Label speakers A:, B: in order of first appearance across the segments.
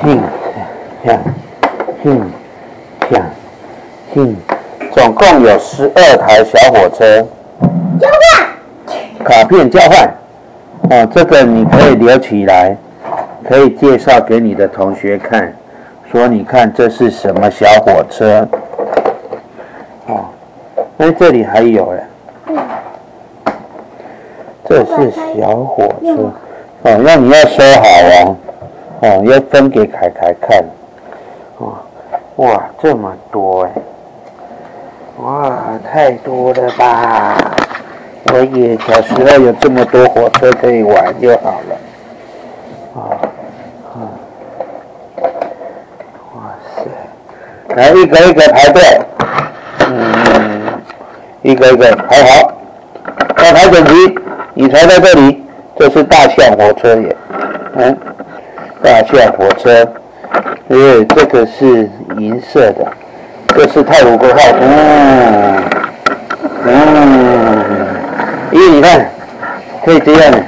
A: 总共有12台小火车。
B: 交换。
A: 卡片交换。哦，这个你可以留起来，可以介绍给你的同学看，说你看这是什么小火车。哦，那这里还有哎。这是小火车。哦，那你要收好哦。哦，要分给凯凯看。哦，哇，这么多哎！哇，太多了吧！我也小时候有这么多火车可以玩就好了。哇塞！来，一个一个排队。一个一个排好，要排整齐。你排在这里，这是大象火车耶。大象火车，这个是银色的，这是太鲁阁号。你看，可以这样的。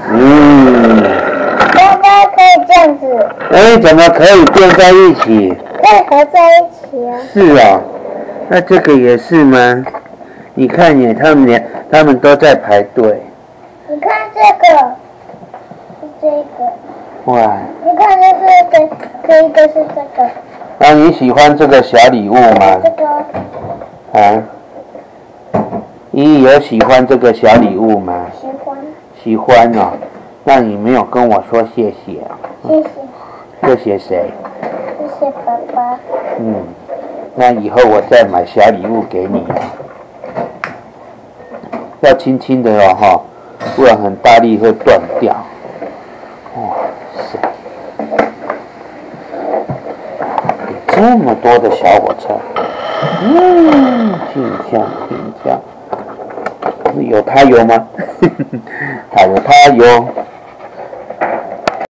B: 刚刚可以这样子。
A: 怎么可以变在一起？
B: 可以合在一起啊。
A: 是啊，那这个也是吗？你看耶，他们都在排队。
B: 你看这个，是这个。哇！你看这是这一个是这个。
A: 那你喜欢这个小礼物吗？
B: 这个。
A: 啊？你有喜欢这个小礼物吗？
B: 喜欢。
A: 喜欢哦，那你没有跟我说谢谢啊？
B: 谢谢。
A: 谢谢谁？
B: 谢谢爸爸。
A: 那以后我再买小礼物给你啊。要轻轻的哦哈，不然很大力会断掉。哇塞！这么多的小火车，挺像，有它油吗？它有它油。